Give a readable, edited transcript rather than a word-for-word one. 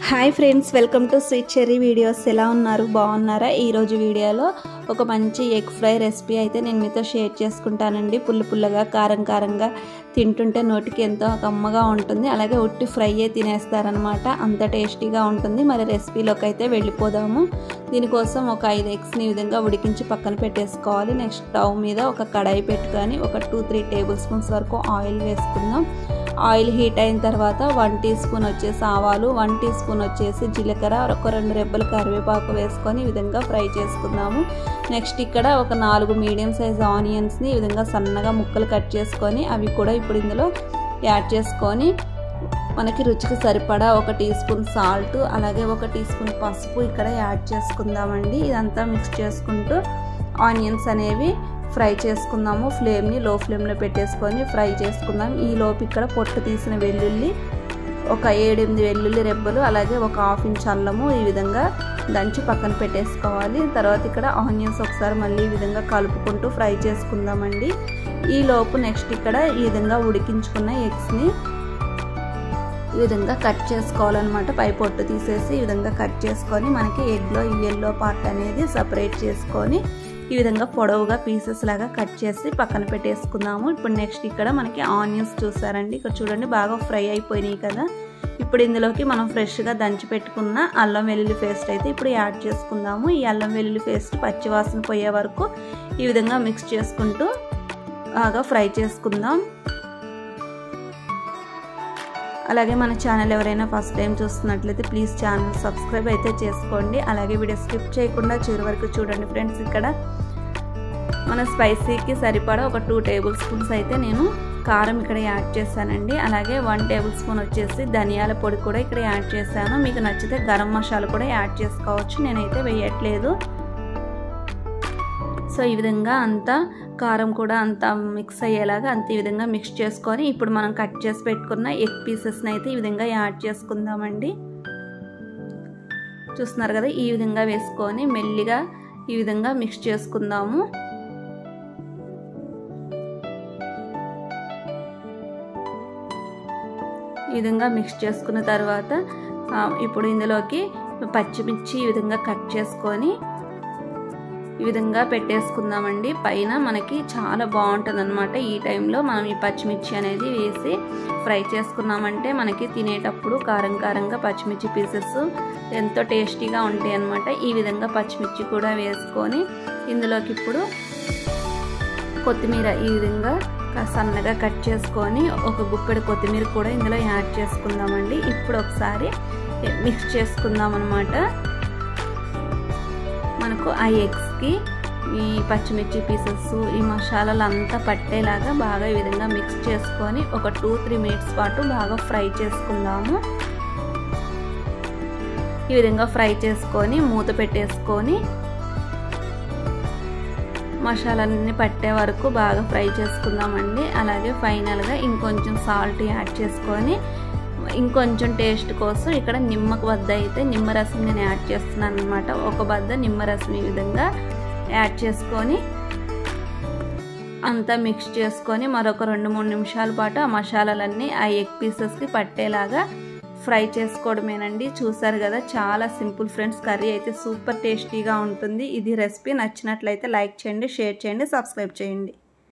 Hi friends, welcome to sweet cherry videos. ఎలా ఉన్నారు? బాగున్నారా? ఈరోజు వీడియోలో ఒక మంచి ఎగ్ ఫ్రై రెసిపీ అయితే నేను మీతో షేర్ చేసుకుంటానండి. పుల్లగా కారంగా తింటుంటే నోటికి ఎంతో కమ్మగా ఉంటుంది. అలాగే ఉట్టి ఫ్రైయే తినేస్తారనమాట, అంత టేస్టీగా ఉంటుంది. మరి రెసిపీలోకి అయితే వెళ్ళిపోదాము. దీనికోసం ఒక 5 ఎగ్స్ని ఈ విధంగా ఉడికించి పక్కన పెట్టేసుకోవాలి. నెక్స్ట్ స్టవ్ మీద ఒక కడాయి పెట్టుకొని ఒక 2-3 టేబుల్ స్పూన్స్ వరకు ఆయిల్ వేసుకుందాం. ఆయిల్ హీట్ అయిన తర్వాత 1 టీ స్పూన్ వచ్చేసి ఆవాలు, 1 టీ స్పూన్ వచ్చేసి జీలకర్ర, ఒక 2 రెబ్బలు కరివేపాకు వేసుకొని ఈ విధంగా ఫ్రై చేసుకుందాము. నెక్స్ట్ ఇక్కడ ఒక 4 మీడియం సైజ్ ఆనియన్స్ని ఈ విధంగా సన్నగా ముక్కలు కట్ చేసుకొని అవి కూడా ఇప్పుడు ఇందులో యాడ్ చేసుకొని మనకి రుచికి సరిపడా 1 టీ స్పూన్ సాల్ట్, అలాగే 1 టీ స్పూన్ పసుపు ఇక్కడ యాడ్ చేసుకుందామండి. ఇదంతా మిక్స్ చేసుకుంటూ ఆనియన్స్ అనేవి ఫ్రై చేసుకుందాము. ఫ్లేమ్ని లో ఫ్లేమ్లో పెట్టేసుకొని ఫ్రై చేసుకుందాం. ఈ లోపు ఇక్కడ పొట్టు తీసిన వెల్లుల్లి, ఒక 7-8 వెల్లుల్లి రెబ్బలు, అలాగే ఒక 1/2 ఇంచ్ అల్లము ఈ విధంగా దంచి పక్కన పెట్టేసుకోవాలి. తర్వాత ఇక్కడ ఆనియన్స్ ఒకసారి మళ్ళీ ఈ విధంగా కలుపుకుంటూ ఫ్రై చేసుకుందామండి. ఈ లోపు నెక్స్ట్ ఇక్కడ ఈ విధంగా ఉడికించుకున్న ఎగ్స్ని ఈ విధంగా కట్ చేసుకోవాలన్నమాట. పై పొట్టు తీసేసి ఈ విధంగా కట్ చేసుకొని మనకి ఎగ్లో ఈ ఎల్లో పార్ట్ అనేది సపరేట్ చేసుకొని ఈ విధంగా పొడవుగా పీసెస్ లాగా కట్ చేసి పక్కన పెట్టేసుకుందాము. ఇప్పుడు నెక్స్ట్ ఇక్కడ మనకి ఆనియన్స్ చూసారండి, ఇక్కడ చూడండి బాగా ఫ్రై అయిపోయినాయి కదా. ఇప్పుడు ఇందులోకి మనం ఫ్రెష్గా దంచి పెట్టుకున్న అల్లం వెల్లుల్లి పేస్ట్ అయితే ఇప్పుడు యాడ్ చేసుకుందాము. ఈ అల్లం వెల్లుల్లి పేస్ట్ పచ్చివాసన పోయే వరకు ఈ విధంగా మిక్స్ చేసుకుంటూ బాగా ఫ్రై చేసుకుందాం. అలాగే మన ఛానల్ ఎవరైనా ఫస్ట్ టైం చూస్తున్నట్లయితే ప్లీజ్ ఛానల్ సబ్స్క్రైబ్ అయితే చేసుకోండి. అలాగే వీడియో స్కిప్ చేయకుండా చివరి వరకు చూడండి ఫ్రెండ్స్. ఇక్కడ మన స్పైసీకి సరిపడా ఒక 2 టేబుల్ స్పూన్స్ అయితే నేను కారం ఇక్కడ యాడ్ చేశానండి. అలాగే 1 టేబుల్ స్పూన్ వచ్చేసి ధనియాల పొడి కూడా ఇక్కడ యాడ్ చేశాను. మీకు నచ్చితే గరం మసాలా కూడా యాడ్ చేసుకోవచ్చు, నేనైతే వేయట్లేదు. సో ఈ విధంగా అంతా కారం కూడా అంతా మిక్స్ అయ్యేలాగా అంత ఈ విధంగా మిక్స్ చేసుకొని ఇప్పుడు మనం కట్ చేసి పెట్టుకున్న ఎగ్ పీసెస్ని అయితే ఈ విధంగా యాడ్ చేసుకుందామండి. చూస్తున్నారు కదా, ఈ విధంగా వేసుకొని మెల్లిగా ఈ విధంగా మిక్స్ చేసుకుందాము. ఈ విధంగా మిక్స్ చేసుకున్న తర్వాత ఇప్పుడు ఇందులోకి పచ్చిమిర్చి ఈ విధంగా కట్ చేసుకొని ఈ విధంగా పెట్టేసుకుందామండి. పైన మనకి చాలా బాగుంటుంది అనమాట. ఈ టైంలో మనం ఈ పచ్చిమిర్చి అనేది వేసి ఫ్రై చేసుకున్నామంటే మనకి తినేటప్పుడు కారంగా పచ్చిమిర్చి పీసెస్ ఎంతో టేస్టీగా ఉంటాయి అన్నమాట. ఈ విధంగా పచ్చిమిర్చి కూడా వేసుకొని ఇందులోకి ఇప్పుడు కొత్తిమీర ఈ విధంగా సన్నగా కట్ చేసుకొని ఒక గుప్పెడు కొత్తిమీర కూడా ఇందులో యాడ్ చేసుకుందామండి. ఇప్పుడు ఒకసారి మిక్స్ చేసుకుందాం అన్నమాట. మనకు ఆ ఎగ్స్కి ఈ పచ్చిమిర్చి పీసెస్ ఈ మసాలాలు అంతా పట్టేలాగా బాగా ఈ విధంగా మిక్స్ చేసుకొని ఒక 2-3 మినిట్స్ పాటు బాగా ఫ్రై చేసుకుందాము. ఈ విధంగా ఫ్రై చేసుకొని మూత పెట్టేసుకొని మసాలాలన్నీ పట్టే వరకు బాగా ఫ్రై చేసుకుందామండి. అలాగే ఫైనల్గా ఇంకొంచెం సాల్ట్ యాడ్ చేసుకొని ఇంకొంచెం టేస్ట్ కోసం ఇక్కడ నిమ్మరసం నేను యాడ్ చేస్తున్నాను అనమాట. ఒక బద్ద నిమ్మరసం ఈ విధంగా యాడ్ చేసుకొని అంతా మిక్స్ చేసుకొని మరొక 2-3 నిమిషాల పాటు ఆ మసాలాలన్నీ ఆ ఎగ్ పీసెస్కి పట్టేలాగా ఫ్రై చేసుకోవడమేనండి. చూసారు కదా, చాలా సింపుల్ ఫ్రెండ్స్. కర్రీ అయితే సూపర్ టేస్టీగా ఉంటుంది. ఇది రెసిపీ నచ్చినట్లయితే లైక్ చేయండి, షేర్ చేయండి, సబ్స్క్రైబ్ చేయండి.